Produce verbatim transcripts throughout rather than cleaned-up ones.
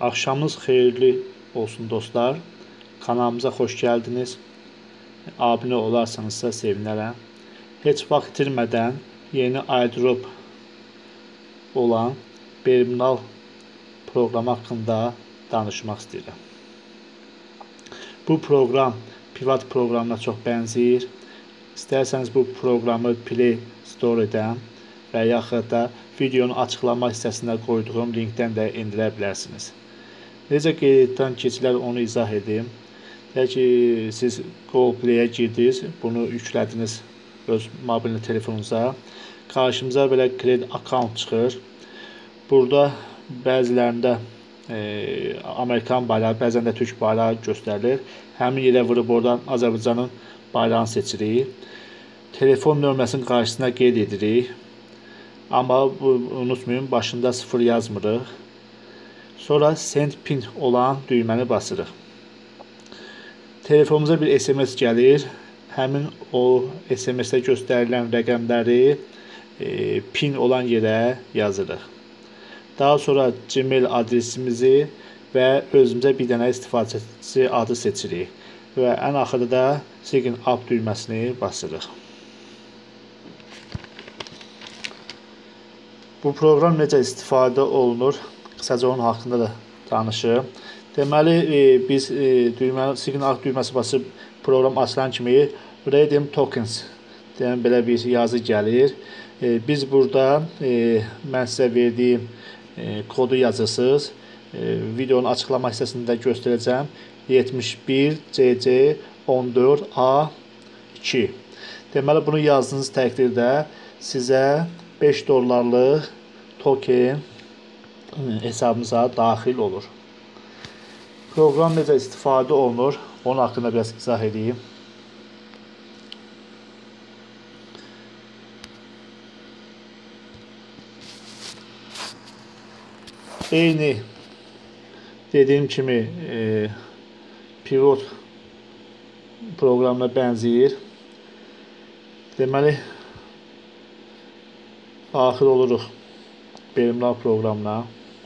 Axşamınız xeyirli olsun dostlar. Kanalımıza xoş gəldiniz. Abunə olarsanızsa sevinərəm. Heç vaxt itirmədən yeni airdrop olan Berminal proqramı haqqında danışmaq istəyirəm. Bu proqram privat proqramına çox bənzəyir. İstərsəniz bu proqramı Play Store-dan və yaxud da videonun açıqlama hissəsində qoyduğum linkdən də indirə bilərsiniz. Necə qeydiyyatdan keçirlər onu izah edeyim. Deyək ki, siz Google Play-ə girdiniz, bunu yüklədiniz öz mobil telefonunuza. Qarşımıza belə Create Account çıxır. Burada bəzilərində e, Amerikan bayrağı, bəzən də Türk bayrağı göstərilir. Həmin yerə vurub oradan Azərbaycanın bayrağını seçirik. Telefon nömrəsinin qarşısına qeyd edirik. Amma bu, unutmayın, başında sıfır yazmırıq. Sonra Send Pin olan düyməni basırıq. Telefonumuza bir S M S gəlir. Həmin o S M S-də göstərilən rəqəmləri e, pin olan yerə yazırıq. Daha sonra Gmail adresimizi və özümüzə bir dənə istifadəçi adı seçirik. Və ən axırda da Sign Up düyməsini basırıq. Bu proqram necə istifadə olunur? Qısaca onun haqqında da danışım. Deməli, e, biz e, düymə, Sign Up düyməsi basıb proqram açılan kimi Redeem Tokens deyən belə bir yazı gəlir. E, biz burada e, mən sizə verdiyim e, kodu yazırsınız. E, videonun açıqlama hissəsində göstərəcəm. yetmiş bir C C on dörd A iki. Deməli, bunu yazdığınız təqdirdə sizə beş dollarlıq token hesabımıza daxil olur. Proqram necə istifadə olunur? Onun haqqında biraz izah edeyim. Eyni dediyim kimi e, pivot proqramına bənzəyir. Deməli, daxil oluruq Berminal proqramına.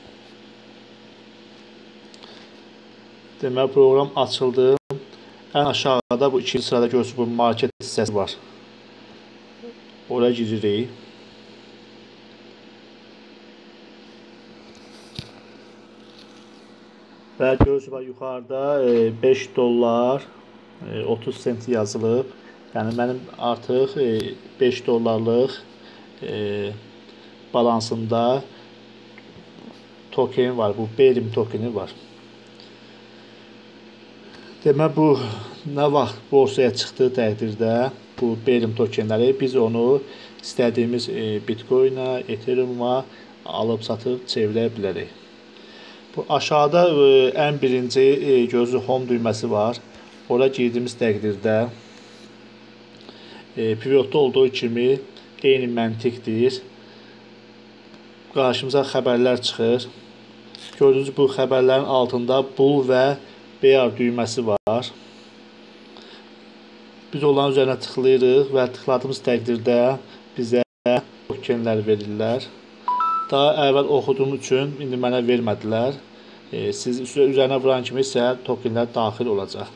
Deməli, proqram açıldı. Ən aşağıda bu ikinci sırada görürsünüz, bu market hissəsi var. Oraya giririk. Və görürsünüz, yuxarıda beş dollar otuz sent yazılıb. Yəni, mənim artıq beş dollarlıq e, balansımda token var. Bu Berim tokeni var. Demək, bu nə vaxt borsaya çıxdığı təqdirdə bu Berim tokenləri biz onu istədiyimiz e, Bitcoin-a, Ethereum-a alıb satıb çevirə bilərik. Bu aşağıda e, ən birinci e, gözü Home düyməsi var. Ora girdiyimiz təqdirdə e, pivotda olduğu kimi eyni məntiqdir. Qarşımıza xəbərlər çıxır. Gördüyünüz bu xəbərlərin altında Bull və Bear düyməsi var. Biz onların üzərinə tıxlayırıq və tıxladığımız təqdirdə bizə tokenlər verirlər. Daha əvvəl oxuduğum üçün indi mənə vermədilər. E, siz üzərinə vuran kimi isə tokenlər daxil olacaq.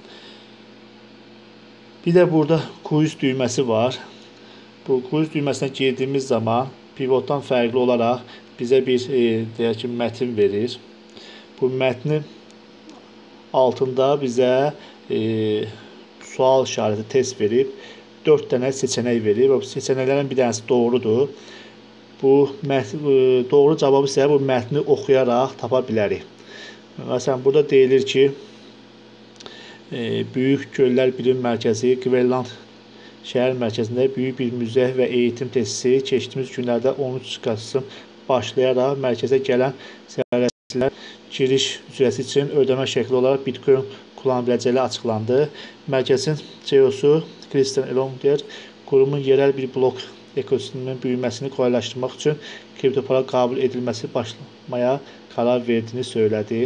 Bir də burada Quiz düyməsi var. Bu Quiz düyməsinə girdiyimiz zaman pivotdan fərqli olaraq bizə bir e, deyək ki, mətin verir. Bu mətnin altında bizə e, sual işarəti test verib, dörd dənə seçənək verir və bu seçənəklərin bir dənəsi doğrudur. Bu mətn, e, doğru cavabı isə bu mətni oxuyaraq tapa bilərik. Məsələn, burada deyilir ki, e, Böyük Göllər Bilim Mərkəzi Qverland şəhər mərkəzində böyük bir müzə və eğitim tesisi keçdiyimiz günlərdə on üç Kasım başlayaraq mərkəzə gələn ziyarətçilər giriş ücrəti üçün ödəmə şəkli olaraq Bitcoin kullana biləcəkləri açıqlandı. Mərkəzin C E O-su Christian Elonger qurumun yerel bir blok ekosisteminin büyüməsini kolaylaşdırmaq üçün kripto para qəbul edilməsi başlamaya qərar verdiyini söylədi.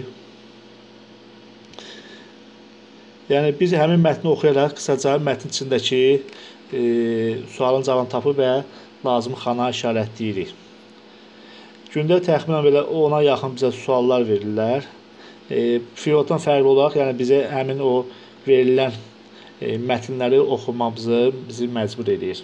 Yəni, biz həmin mətni oxuyaraq qısaca mətnin içindəki e, sualın cavabını tapıb və lazım xana işarətləyirik. Gündə təxminən belə ona yaxın bizə suallar verirlər. E, Freeloaddan fərqli olaraq, yəni bizə həmin o verilən e, mətnləri oxumamızı bizi məcbur edir.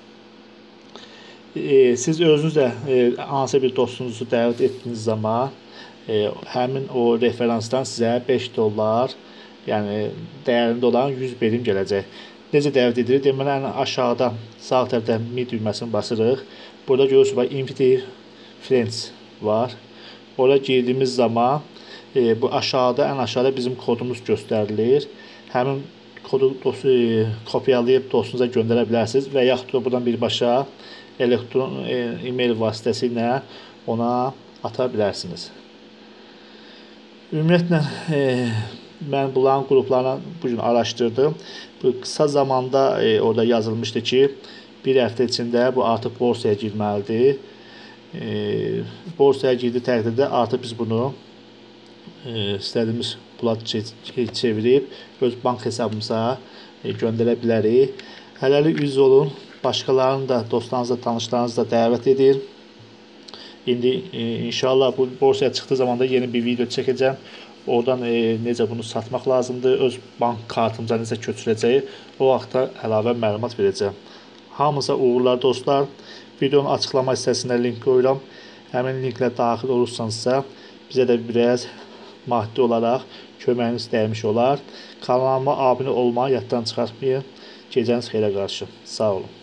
E, siz özünüz də e, hansı bir dostunuzu dəvət etdiyiniz zaman e, həmin o referansdan sizə beş dollar, yəni dəyərində olan yüz birim gələcək. Necə dəvət edilir? Deməli, yəni, aşağıda sağ tərəfdə mi düyməsini basırıq. Burada görürsünüz, bax, invite friends var. Oraya girdiyimiz zaman e, bu aşağıda, ən aşağıda bizim kodumuz göstərilir. Həmin kodu dostu, e, kopyalayıb dostunuza göndərə bilərsiniz və yaxud da buradan birbaşa elektron e, e-mail vasitəsilə ona ata bilərsiniz. Ümumiyyətlə, e, mən bunların qruplarını bugün araşdırdım. Bu qısa zamanda e, orada yazılmışdı ki, bir həftə içində bu artıq borsaya girməlidir. E, borsaya girdiyi təqdirdə artıq biz bunu e, istədiyimiz pula çevirib öz bank hesabımıza e, göndərə bilərik. Hələlik üz olun. Başqalarını da, dostlarınızla, tanışlarınızla dəvət edir. İndi e, inşallah bu borsaya çıxdığı zaman da yeni bir video çəkəcəm. Oradan e, necə bunu satmaq lazımdır, öz bank kartımıza necə köçürəcəyi, o vaxtda əlavə məlumat verəcəm. Hamınıza uğurlar dostlar. Videonun açıqlama hissəsində link qoyuram. Həmin linklə daxil olursanızsa bizə də biraz maddi olaraq köməyiniz dəymiş olar. Kanalıma abunə olmağı yaddan çıxartmayın. Gecəniz xeyrə qarşı. Sağ olun.